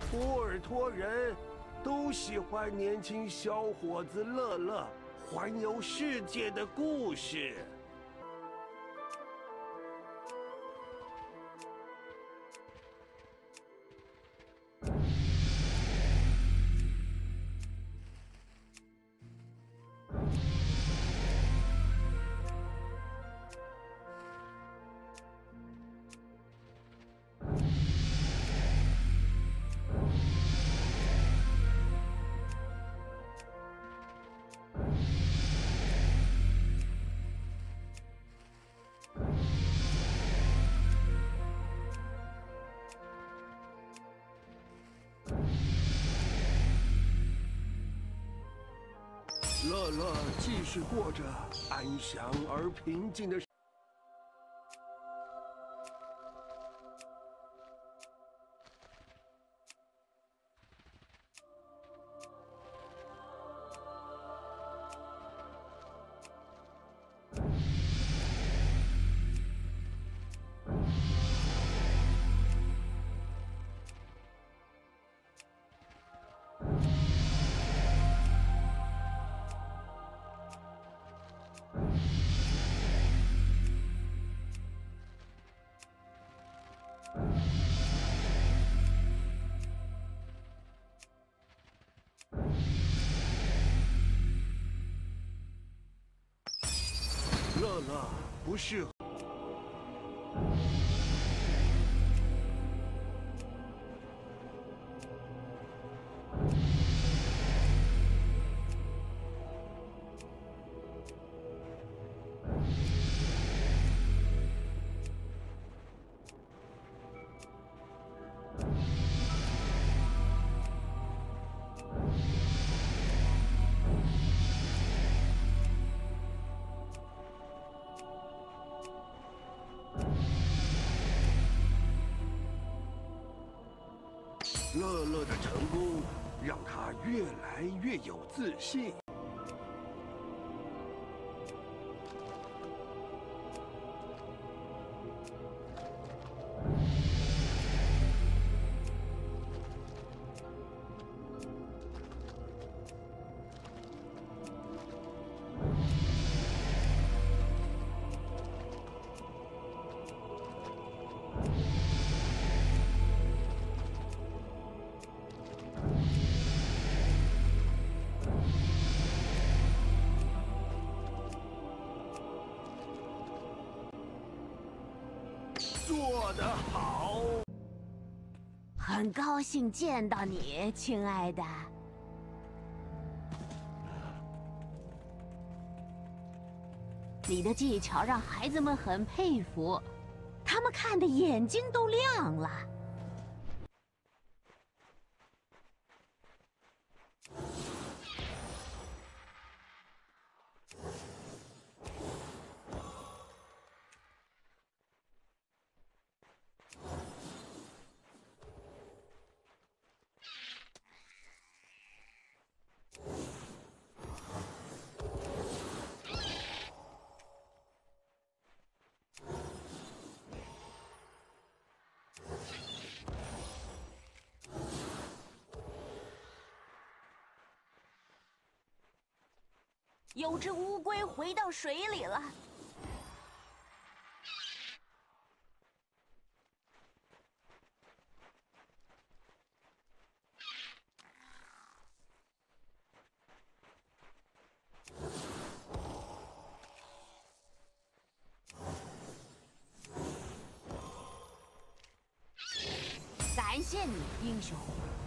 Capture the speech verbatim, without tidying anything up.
托尔托人都喜欢年轻小伙子乐乐环游世界的故事。乐乐继续过着安详而平静的。乐乐不适合。乐乐的成功让他越来越有自信。做得好！ 很高兴见到你，亲爱的。你的技巧让孩子们很佩服，他们看的眼睛都亮了。有只乌龟回到水里了。感谢你，英雄。